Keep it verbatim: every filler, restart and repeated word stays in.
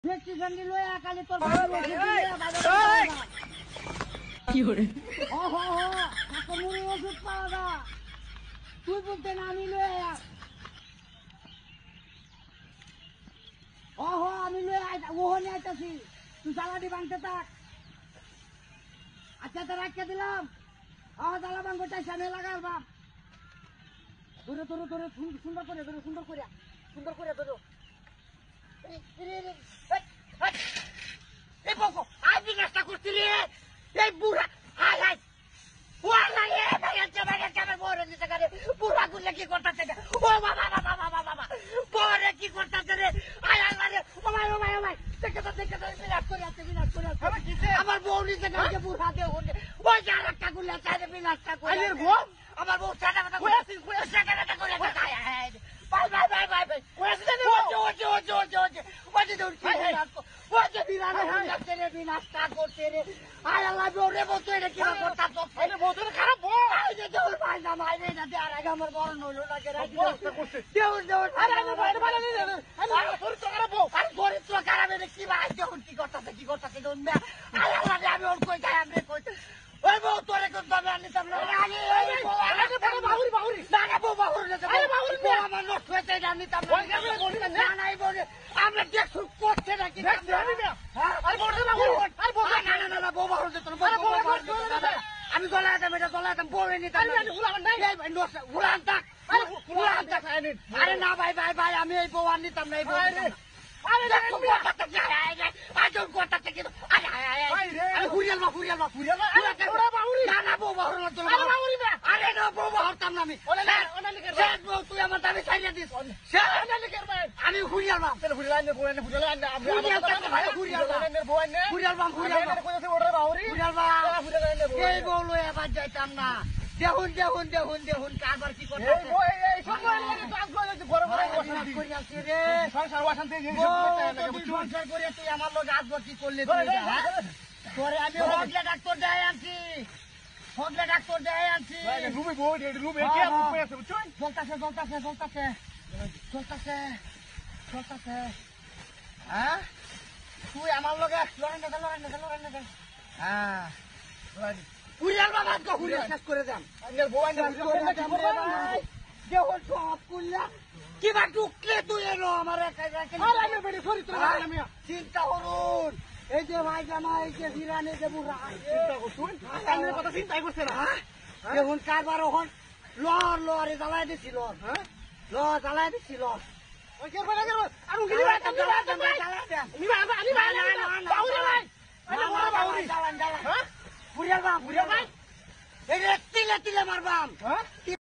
কি করে ওষুধ পাওয়া যা তুই বলতে না আমি লয়ে ওহো আমি লয়ে ওহো নিয়ে আইতাছি তুই জ্বালাটি ভাঙতে থাক। আচ্ছা তো রাখিয়ে দিলাম আহ জ্বালা ভাঙটাই সামনে লাগার বাপ ধরো ধরো ধরো সুন্দর করে ধরো সুন্দর করে সুন্দর করে ধরো এই বকো আজ বিনাশটা করছি রে এই বুড়া হাই হাই ওয়ালা এ ভাইয়া জামাইয়া কেমন বড় নিতে করে বুড়া গুলে কি করতেছে ও বাবা বাবা বাবা বাবা বড় কি করতেছে রে আয় আল্লাহ রে ও ভাই ও ভাই ও ভাই দেখে তো দেখে তো বিনাশ করে আছে বিনাশ করে আছে আমার বউ নিতে কাছে বুড়া দে ওনে ওই যার একটা গুলে চাইলে বিনাশটা করে আইয়ের গো আমার বউ ছাটা কথা কইছি কইছি ছাটা কথা করে কথা আয় বাই বাই বাই বাই বাই কইছি না ও ও ও ও ও ও যে দৌড় কি ও যে বিনাশ করতে রে বিনাশটা করতে রে আয় আল্লাহ ওরে বউ তো এটা কি করতা তো এটা বউ তো খারাপ বউ আই যে দৌড় পাই না মাই রে না আর আগে আমার বড় নইলো না কে রাখি দৌড় দৌড় আরে আমি বাইরে বাইরে নিয়ে আমি তোর তো খারাপ বউ আরে তোর তো খারাপ রে কি ভাই যখন কি করতাছে কি করতাছে দৌড় না আয় আল্লাহ আমি ওর কই যাই আমি কই ওই বউ তোরে কোন ভাবে আনিতাম না আরে ওই বউ আরে বড় বাহুরি বাহুরি না না বউ বাহুরি না আরে বাহুরি বউ আমার নষ্ট হইতে জানিতাম না না না এই বউ আমরা দেখছু করতে নাকি দেখছি আমি না আরে বড় বাহুরি আরে বউ না না না বউ বাহুরি তো বউ বাহুরি আমি গলাটাম এটা গলাটাম বউ নিতাম না আরে হুলান নাই এই নষ্ট হুলান তাক আরে হুলান তাক আরে না ভাই ভাই ভাই আমি এই বউ আনিতাম না এই বউ আরে দেখো কথা যায় আজ কথা থেকে আরে আরে হুরিয়াল মা হুরিয়াল মা হুরিয়াল আরে বাহুরি না না বউ বাহুরি না আরে বাহুরি না আরে না বউ বাহুরতাম না আমি ওলে না ওলে লিখে শেষ বউ তুই আমার দাবি ছাইড়া দিস শেষ ওলে লিখে ভাই আমি হুরিয়াল মা তেরে হুরিয়াল নে বউ নে হুরিয়াল নে আমি হুরিয়াল ভাই হুরিয়াল নে বউ নে হুরিয়াল মা হুরিয়াল মা কইছে ওরে বাহুরি হুরিয়াল মা হুরিয়াল নে বউ এই বউ লয়ে আবার যাইতাম না দেখুন দেখুন দেখুন দেখুন কারবার কি করতে এই বউ এই সময় লাগে তো আজকে যদি বড় বড় অশান্তি করি আছে রে সংসার অশান্তি এই সব করতে লাগে বুঝছো সংসার করে তুই আমার লগে আজকে কি করলে তুই তোরে আমি হগলে ডাক্তার দেয় আনছি হগলে ডাক্তার দেয় আনছি রুমে বউ রুমে কি আপনি আছে বুঝছো চলতাছে চলতাছে চলতাছে চলতাছে চলতাছে হ্যাঁ তুই আমার লগে লড়াই না লড়াই না লড়াই না হ্যাঁ হুরিয়াল বাবা তো হুরিয়াল শেষ করে দেন আঙ্গেল বউ আঙ্গেল দেখো সব করলাম কিবা টুকলে তুই এলো আমার চিন্তা করুন এই যে ভাই জামা এই যে হিরানে যে বুড়া চিন্তা করছুন কথা চিন্তাই করছে না দেখুন কারবার ওখান লর লরে জ্বালাই দিছিল হ্যাঁ ল জ্বালাই দিছিল হুরিয়াল বাবা হুরিয়াল ভাই এই তিলে তিলে মারবাম